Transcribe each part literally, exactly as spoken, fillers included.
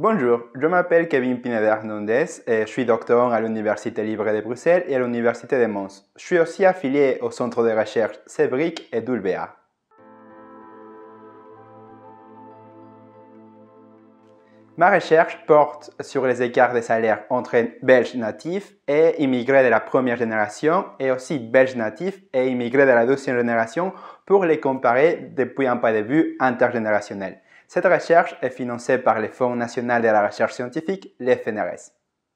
Bonjour, je m'appelle Kevin Pineda-Hernandez et je suis doctorant à l'Université libre de Bruxelles et à l'Université de Mons. Je suis aussi affilié au centre de recherche CEBRIC et d'Ulbea. Ma recherche porte sur les écarts de salaire entre Belges natifs et immigrés de la première génération et aussi Belges natifs et immigrés de la deuxième génération pour les comparer depuis un point de vue intergénérationnel. Cette recherche est financée par le Fonds national de la recherche scientifique, le F N R S.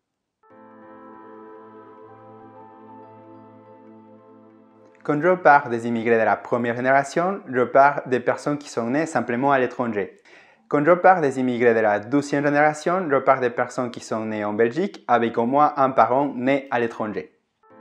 Quand je parle des immigrés de la première génération, je parle des personnes qui sont nées simplement à l'étranger. Quand je parle des immigrés de la deuxième génération, je parle des personnes qui sont nées en Belgique avec au moins un parent né à l'étranger.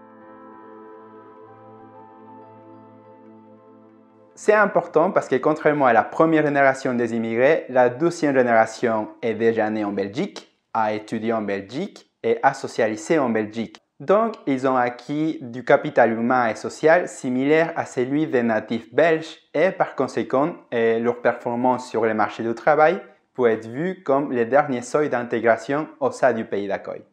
C'est important parce que contrairement à la première génération des immigrés, la deuxième génération est déjà née en Belgique, a étudié en Belgique et a socialisé en Belgique. Donc, ils ont acquis du capital humain et social similaire à celui des natifs belges et par conséquent, leur performance sur le marché du travail peut être vue comme le dernier seuil d'intégration au sein du pays d'accueil.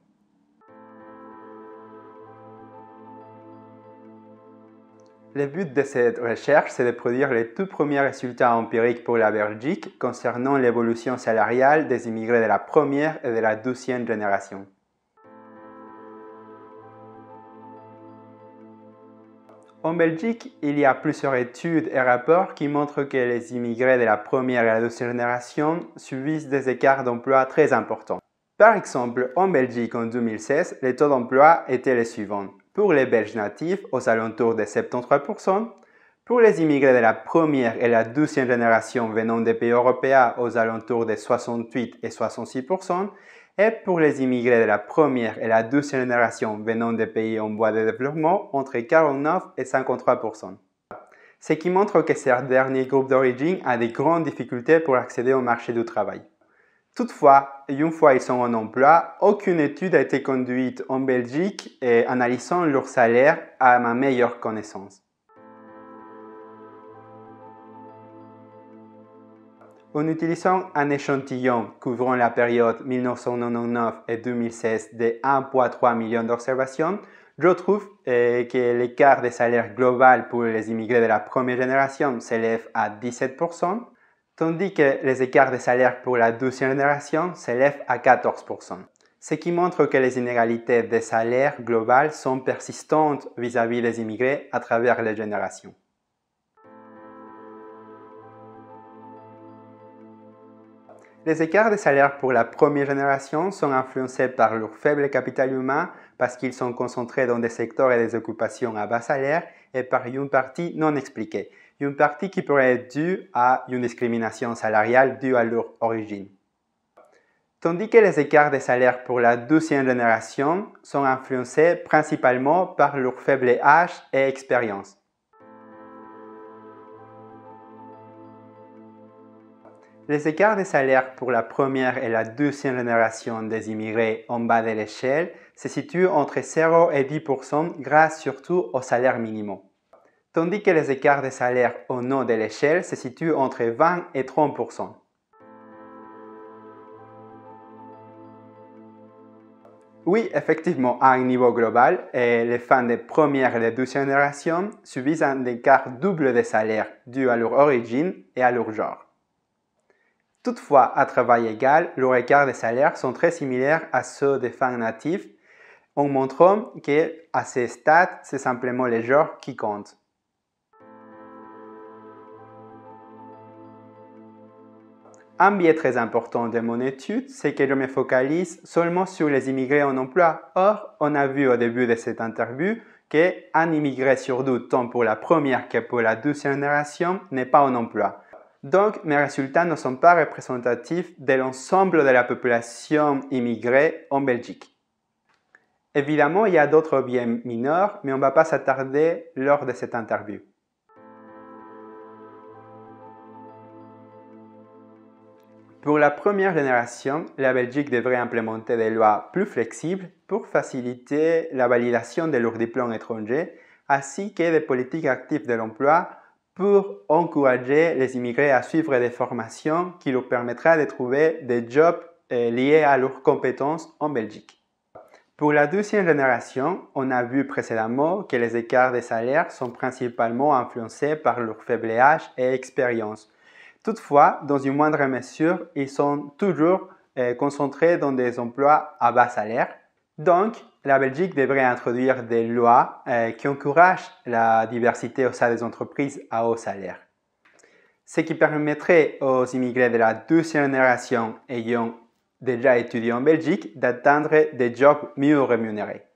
Le but de cette recherche, c'est de produire les tout premiers résultats empiriques pour la Belgique concernant l'évolution salariale des immigrés de la première et de la deuxième génération. En Belgique, il y a plusieurs études et rapports qui montrent que les immigrés de la première et la deuxième génération subissent des écarts d'emploi très importants. Par exemple, en Belgique en deux mille seize, les taux d'emploi étaient les suivants. Pour les Belges natifs, aux alentours de soixante-treize pour cent. Pour les immigrés de la première et la deuxième génération venant des pays européens, aux alentours de soixante-huit et soixante-six pour cent. Et pour les immigrés de la première et la deuxième génération venant des pays en voie de développement, entre quarante-neuf et cinquante-trois pour cent. Ce qui montre que ces derniers groupes d'origine ont de grandes difficultés pour accéder au marché du travail. Toutefois, une fois ils sont en emploi, aucune étude a été conduite en Belgique et analysant leur salaire à ma meilleure connaissance. En utilisant un échantillon couvrant la période mille neuf cent quatre-vingt-dix-neuf et deux mille seize de un virgule trois million d'observations, je trouve eh, que l'écart de salaire global pour les immigrés de la première génération s'élève à dix-sept pour cent, tandis que les écarts de salaire pour la deuxième génération s'élèvent à quatorze pour cent. Ce qui montre que les inégalités de salaire global sont persistantes vis-à-vis des immigrés à travers les générations. Les écarts de salaire pour la première génération sont influencés par leur faible capital humain parce qu'ils sont concentrés dans des secteurs et des occupations à bas salaire et par une partie non expliquée, une partie qui pourrait être due à une discrimination salariale due à leur origine. Tandis que les écarts de salaire pour la deuxième génération sont influencés principalement par leur faible âge et expérience. Les écarts de salaire pour la première et la deuxième génération des immigrés en bas de l'échelle se situent entre zéro et dix pour cent grâce surtout au salaire minimum, tandis que les écarts de salaire au haut de l'échelle se situent entre vingt et trente pour cent. Oui, effectivement, à un niveau global, les femmes de première et de deuxième génération subissent un écart double de salaire dû à leur origine et à leur genre. Toutefois, à travail égal, leurs écarts de salaire sont très similaires à ceux des femmes natives, en montrant qu'à ces stades, c'est simplement le genre qui compte. Un biais très important de mon étude, c'est que je me focalise seulement sur les immigrés en emploi. Or, on a vu au début de cette interview qu'un immigré sur deux, tant pour la première que pour la deuxième génération, n'est pas en emploi. Donc, mes résultats ne sont pas représentatifs de l'ensemble de la population immigrée en Belgique. Évidemment, il y a d'autres biais mineurs, mais on ne va pas s'attarder lors de cette interview. Pour la première génération, la Belgique devrait implémenter des lois plus flexibles pour faciliter la validation de leurs diplômes étrangers, ainsi que des politiques actives de l'emploi pour encourager les immigrés à suivre des formations qui leur permettraient de trouver des jobs euh, liées à leurs compétences en Belgique. Pour la deuxième génération, on a vu précédemment que les écarts de salaire sont principalement influencés par leur faible âge et expérience. Toutefois, dans une moindre mesure, ils sont toujours euh, concentrés dans des emplois à bas salaire. Donc, la Belgique devrait introduire des lois euh, qui encouragent la diversité au sein des entreprises à haut salaire. Ce qui permettrait aux immigrés de la deuxième génération ayant déjà étudié en Belgique d'atteindre des jobs mieux rémunérés.